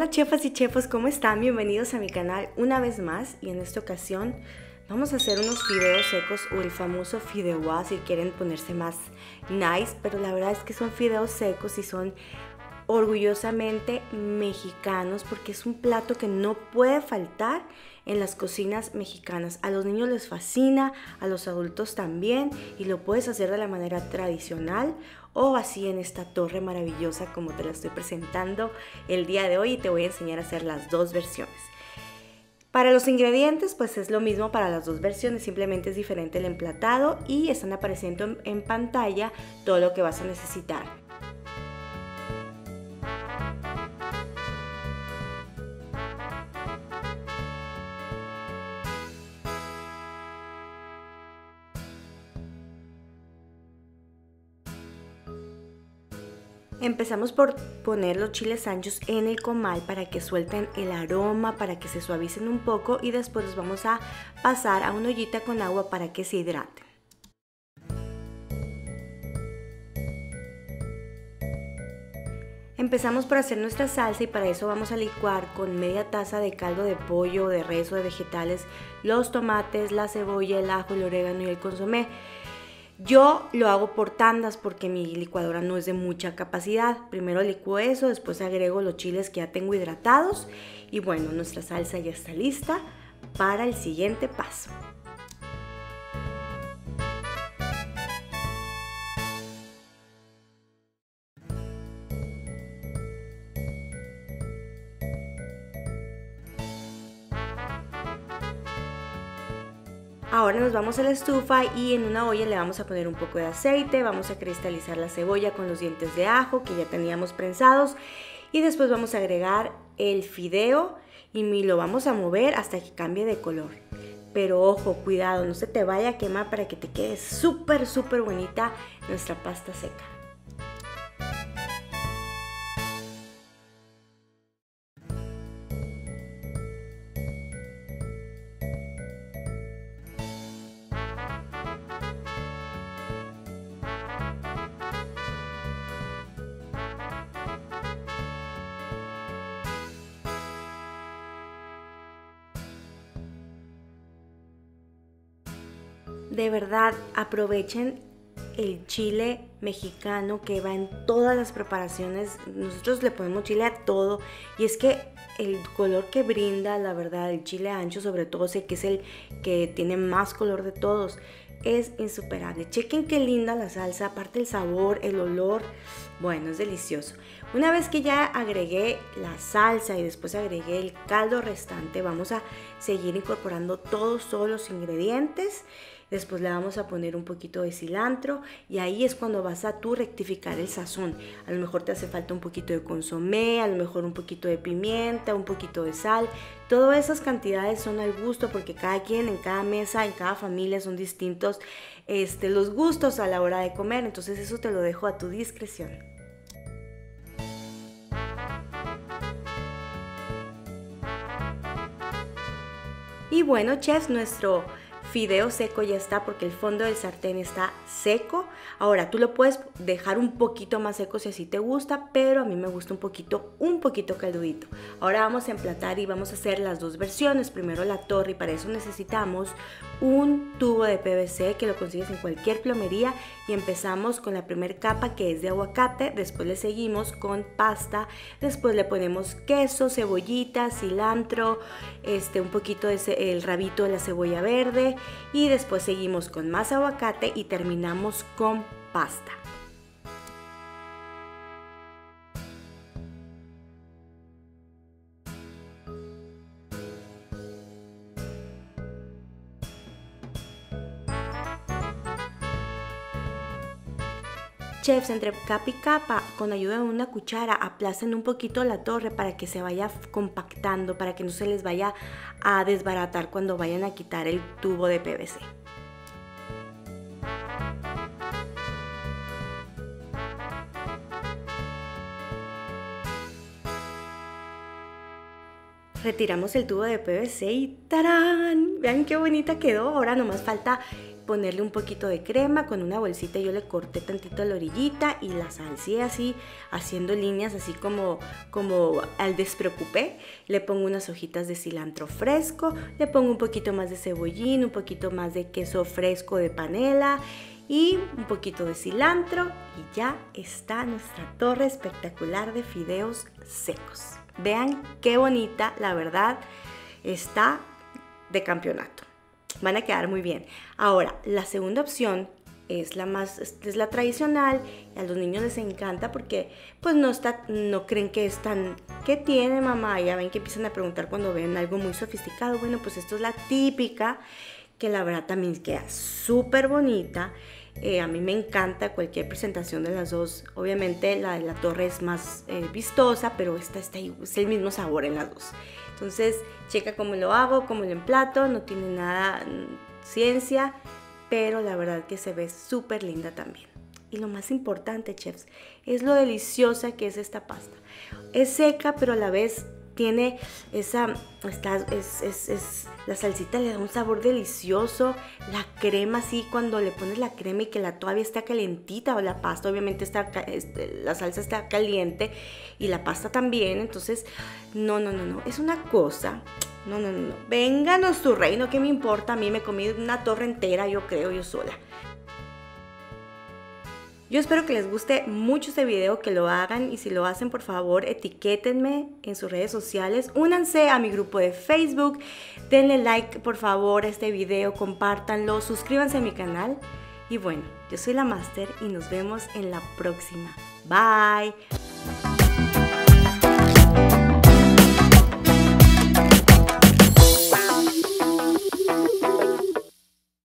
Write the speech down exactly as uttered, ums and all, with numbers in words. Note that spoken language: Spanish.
Hola chefas y chefos, ¿cómo están? Bienvenidos a mi canal una vez más y en esta ocasión vamos a hacer unos fideos secos o el famoso fideuá si quieren ponerse más nice, pero la verdad es que son fideos secos y son orgullosamente mexicanos porque es un plato que no puede faltar en las cocinas mexicanas. A los niños les fascina, a los adultos también, y lo puedes hacer de la manera tradicional o así en esta torre maravillosa como te la estoy presentando el día de hoy, y te voy a enseñar a hacer las dos versiones. Para los ingredientes pues es lo mismo para las dos versiones, simplemente es diferente el emplatado y están apareciendo en, en pantalla todo lo que vas a necesitar. Empezamos por poner los chiles anchos en el comal para que suelten el aroma, para que se suavicen un poco, y después los vamos a pasar a una ollita con agua para que se hidraten. Empezamos por hacer nuestra salsa y para eso vamos a licuar con media taza de caldo de pollo, de res o de vegetales los tomates, la cebolla, el ajo, el orégano y el consomé. Yo lo hago por tandas porque mi licuadora no es de mucha capacidad. Primero licuo eso, después agrego los chiles que ya tengo hidratados y bueno, nuestra salsa ya está lista para el siguiente paso. Ahora nos vamos a la estufa y en una olla le vamos a poner un poco de aceite, vamos a cristalizar la cebolla con los dientes de ajo que ya teníamos prensados y después vamos a agregar el fideo y lo vamos a mover hasta que cambie de color. Pero ojo, cuidado, no se te vaya a quemar para que te quede súper súper bonita nuestra pasta seca. De verdad, aprovechen el chile mexicano que va en todas las preparaciones. Nosotros le ponemos chile a todo y es que el color que brinda, la verdad, el chile ancho, sobre todo sé que es el que tiene más color de todos, es insuperable. Chequen qué linda la salsa, aparte el sabor, el olor, bueno, es delicioso. Una vez que ya agregué la salsa y después agregué el caldo restante, vamos a seguir incorporando todos, todos los ingredientes. Después le vamos a poner un poquito de cilantro y ahí es cuando vas a tú rectificar el sazón. A lo mejor te hace falta un poquito de consomé, a lo mejor un poquito de pimienta, un poquito de sal. Todas esas cantidades son al gusto porque cada quien en cada mesa, en cada familia son distintos este, los gustos a la hora de comer. Entonces eso te lo dejo a tu discreción. Y bueno, chefs, nuestro fideo seco ya está porque el fondo del sartén está seco. Ahora tú lo puedes dejar un poquito más seco si así te gusta, pero a mí me gusta un poquito, un poquito caldudito. Ahora vamos a emplatar y vamos a hacer las dos versiones. Primero la torre, y para eso necesitamos un tubo de P V C que lo consigues en cualquier plomería, y empezamos con la primera capa que es de aguacate, después le seguimos con pasta, después le ponemos queso, cebollita, cilantro, este, un poquito de el rabito de la cebolla verde, y después seguimos con más aguacate y terminamos con pasta. Chefs, entre capa y capa, con ayuda de una cuchara, aplasten un poquito la torre para que se vaya compactando, para que no se les vaya a desbaratar cuando vayan a quitar el tubo de P V C. Retiramos el tubo de P V C y ¡tarán! Vean qué bonita quedó. Ahora nomás falta ponerle un poquito de crema con una bolsita. Yo le corté tantito a la orillita y la salsé así, haciendo líneas así como, como al despreocupé. Le pongo unas hojitas de cilantro fresco, le pongo un poquito más de cebollín, un poquito más de queso fresco de panela y un poquito de cilantro y ya está nuestra torre espectacular de fideos secos. Vean qué bonita, la verdad, está de campeonato. Van a quedar muy bien. Ahora, la segunda opción es la más, es la tradicional y a los niños les encanta porque pues no está, no creen que es tan, ¿qué tiene mamá? Ya ven que empiezan a preguntar cuando ven algo muy sofisticado. Bueno, pues esto es la típica, que la verdad también queda súper bonita. Eh, a mí me encanta cualquier presentación de las dos. Obviamente la de la torre es más eh, vistosa, pero esta está es el mismo sabor en las dos. Entonces checa cómo lo hago, cómo lo emplato, no tiene nada mmm, ciencia, pero la verdad que se ve súper linda también. Y lo más importante, chefs, es lo deliciosa que es esta pasta. Es seca, pero a la vez tiene esa, está, es, es, es, la salsita le da un sabor delicioso, la crema así, cuando le pones la crema y que la todavía está calentita, o la pasta obviamente está, la salsa está caliente y la pasta también, entonces, no, no, no, no, es una cosa, no, no, no, no, vénganos tu reino, ¿qué me importa? A mí me comí una torre entera, yo creo, yo sola. Yo espero que les guste mucho este video, que lo hagan y si lo hacen, por favor, etiquétenme en sus redes sociales. Únanse a mi grupo de Facebook, denle like, por favor, a este video, compártanlo, suscríbanse a mi canal. Y bueno, yo soy la Master y nos vemos en la próxima. Bye.